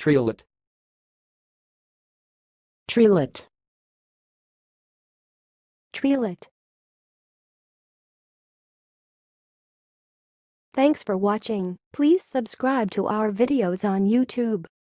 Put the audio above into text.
treelet, treelet, treelet. Thanks for watching. Please subscribe to our videos on YouTube.